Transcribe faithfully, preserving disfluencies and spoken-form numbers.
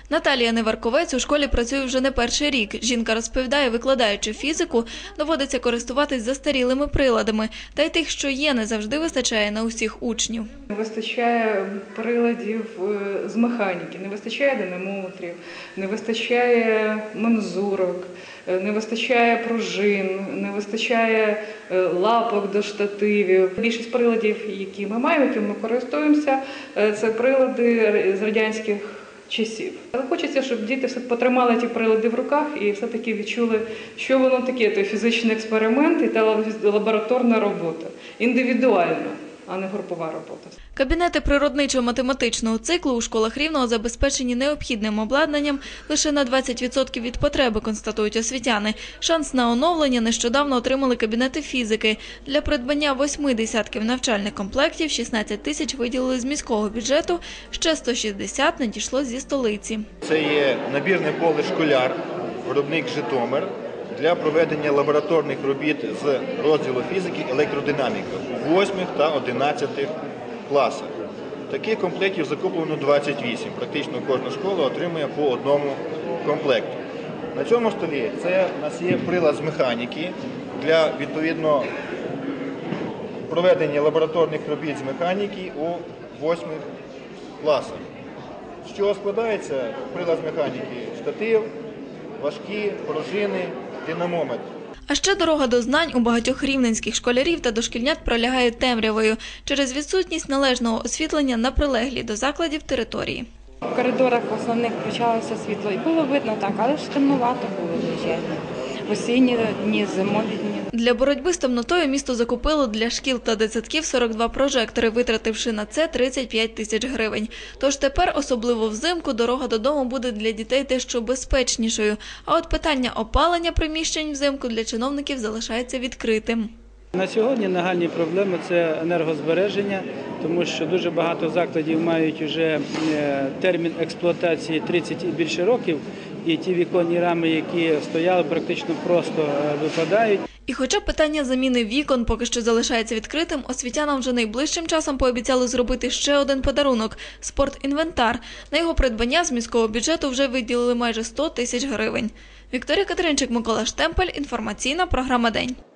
Наталія Неварковець у школі працює вже не перший рік. Жінка розповідає, викладаючи фізику, доводиться користуватись застарілими приладами. Та й тих, що є, не завжди вистачає на усіх учнів. Не вистачає приладів з механіки, не вистачає динамометрів, не вистачає мензурок, не вистачає пружин, не вистачає лапок до штативів. Більшість приладів, які ми маємо, якими ми користуємося, це прилади з радянських часів. Але хочеться, щоб діти все потримали ті прилади в руках і все-таки відчули, що воно таке, той фізичний експеримент і та лабораторна робота. Індивідуальна, а не групова робота. Кабінети природничо-математичного циклу у школах Рівного забезпечені необхідним обладнанням лише на двадцять відсотків від потреби, констатують освітяни. Шанс на оновлення нещодавно отримали кабінети фізики. Для придбання восьми десятків навчальних комплектів шістнадцять тисяч виділили з міського бюджету, ще сто шістдесят надійшло зі столиці. Це є набірне поле «Школяр», виробник Житомир, для проведення лабораторних робіт з розділу фізики електродинаміка у восьмих та одинадцятих класах. Таких комплектів закуплено двадцять вісім. Практично кожна школа отримує по одному комплекту. На цьому столі це у нас є прилад з механіки для, відповідно, проведення лабораторних робіт з механіки у восьмих класах. З чого складається прилад з механіки? Штатив, важкі, пружини, динамометр. А ще дорога до знань у багатьох рівненських школярів та дошкільнят пролягає темрявою через відсутність належного освітлення на прилеглій до закладів території. В коридорах основних включалося світло і було видно так, але ж темнувато було дуже. В осінні дні, зимові дні. Для боротьби з темнотою місто закупило для шкіл та дитсадків сорок два прожектори, витративши на це тридцять п'ять тисяч гривень. Тож тепер, особливо взимку, дорога додому буде для дітей дещо безпечнішою. А от питання опалення приміщень взимку для чиновників залишається відкритим. На сьогодні нагальні проблеми – це енергозбереження, тому що дуже багато закладів мають вже термін експлуатації тридцять і більше років, і ті віконні рами, які стояли, практично просто випадають. І хоча питання заміни вікон поки що залишається відкритим, освітянам вже найближчим часом пообіцяли зробити ще один подарунок – спортінвентар. На його придбання з міського бюджету вже виділили майже сто тисяч гривень. Вікторія Катеринчик, Микола Штемпель, інформаційна програма «День».